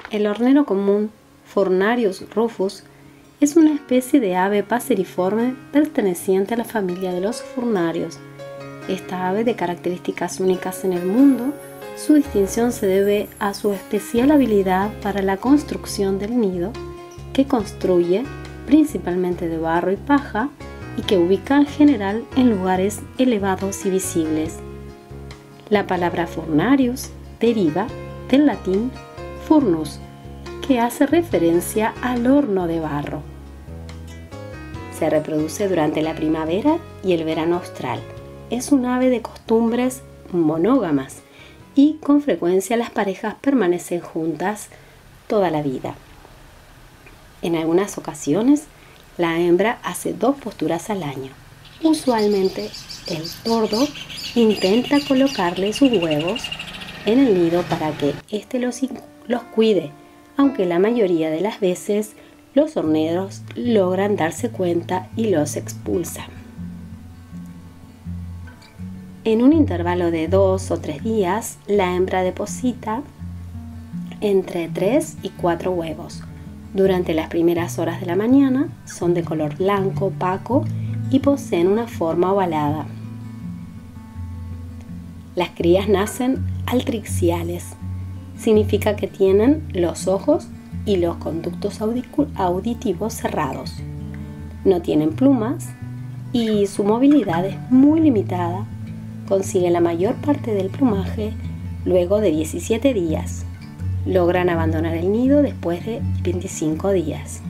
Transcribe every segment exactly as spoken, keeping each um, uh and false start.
El hornero común, Furnarius rufus, es una especie de ave paseriforme perteneciente a la familia de los furnarios. Esta ave, de características únicas en el mundo, su distinción se debe a su especial habilidad para la construcción del nido, que construye principalmente de barro y paja y que ubica en general en lugares elevados y visibles. La palabra furnarius deriva del latín furnus, que hace referencia al horno de barro. Se reproduce durante la primavera y el verano austral. Es un ave de costumbres monógamas y con frecuencia las parejas permanecen juntas toda la vida. En algunas ocasiones, la hembra hace dos posturas al año. Usualmente, el tordo intenta colocarle sus huevos en el nido para que éste los, los cuide, aunque la mayoría de las veces los horneros logran darse cuenta y los expulsan. En un intervalo de dos o tres días, la hembra deposita entre tres y cuatro huevos. Durante las primeras horas de la mañana son de color blanco opaco y poseen una forma ovalada. Las crías nacen altriciales, significa que tienen los ojos y los conductos auditivos cerrados. No tienen plumas y su movilidad es muy limitada. Consiguen la mayor parte del plumaje luego de diecisiete días. Logran abandonar el nido después de veinticinco días.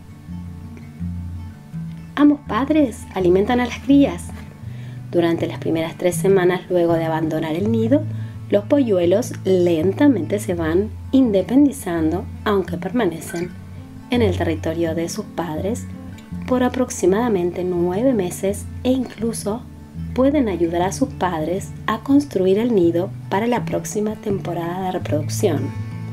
Ambos padres alimentan a las crías. Durante las primeras tres semanas luego de abandonar el nido, los polluelos lentamente se van independizando, aunque permanecen en el territorio de sus padres por aproximadamente nueve meses e incluso pueden ayudar a sus padres a construir el nido para la próxima temporada de reproducción.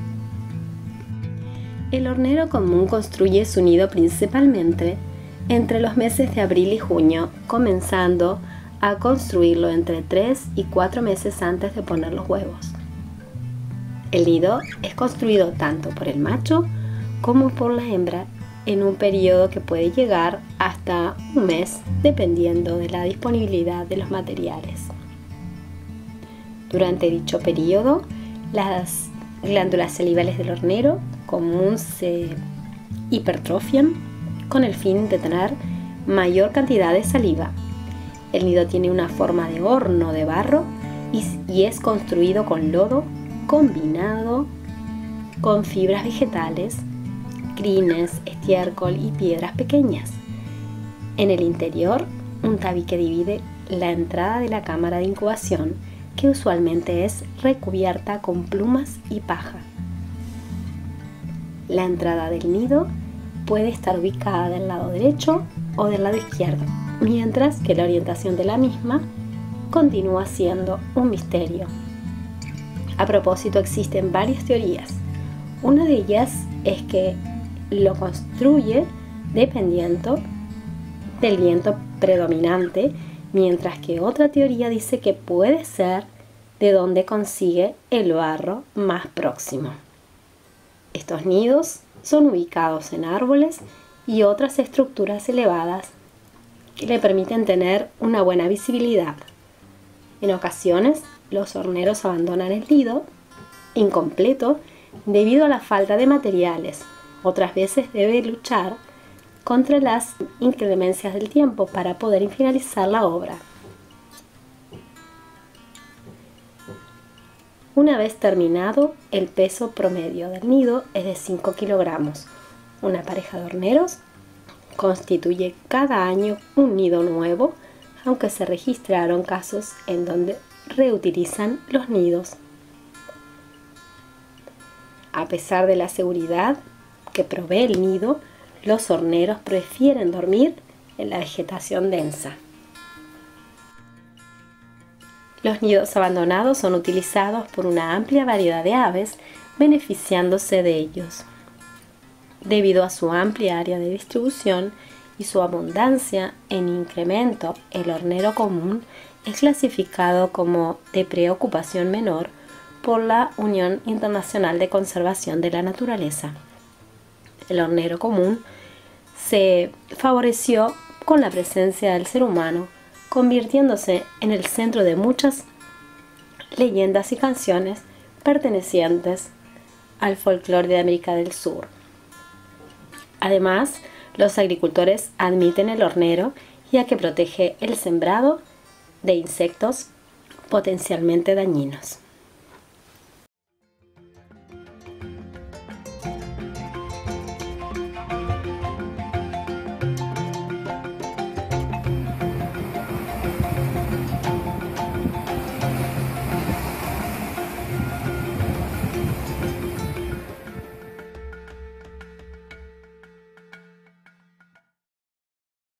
El hornero común construye su nido principalmente entre los meses de abril y junio, comenzando a construirlo entre tres y cuatro meses antes de poner los huevos. El nido es construido tanto por el macho como por la hembra en un periodo que puede llegar hasta un mes, dependiendo de la disponibilidad de los materiales. Durante dicho periodo, las glándulas salivales del hornero común se hipertrofian con el fin de tener mayor cantidad de saliva. El nido tiene una forma de horno de barro y, y es construido con lodo combinado con fibras vegetales, crines, estiércol y piedras pequeñas. En el interior, un tabique divide la entrada de la cámara de incubación, que usualmente es recubierta con plumas y paja. La entrada del nido puede estar ubicada del lado derecho o del lado izquierdo, mientras que la orientación de la misma continúa siendo un misterio. A propósito, existen varias teorías. Una de ellas es que lo construye dependiendo del viento predominante, mientras que otra teoría dice que puede ser de donde consigue el barro más próximo. Estos nidos son ubicados en árboles y otras estructuras elevadas que le permiten tener una buena visibilidad. En ocasiones, los horneros abandonan el nido incompleto debido a la falta de materiales. Otras veces debe luchar contra las inclemencias del tiempo para poder finalizar la obra. Una vez terminado, el peso promedio del nido es de cinco kilogramos. Una pareja de horneros constituye cada año un nido nuevo, aunque se registraron casos en donde reutilizan los nidos. A pesar de la seguridad que provee el nido, los horneros prefieren dormir en la vegetación densa. Los nidos abandonados son utilizados por una amplia variedad de aves, beneficiándose de ellos. Debido a su amplia área de distribución y su abundancia en incremento, el hornero común es clasificado como de preocupación menor por la Unión Internacional de Conservación de la Naturaleza. El hornero común se favoreció con la presencia del ser humano, convirtiéndose en el centro de muchas leyendas y canciones pertenecientes al folclore de América del Sur. Además, los agricultores admiten el hornero ya que protege el sembrado de insectos potencialmente dañinos.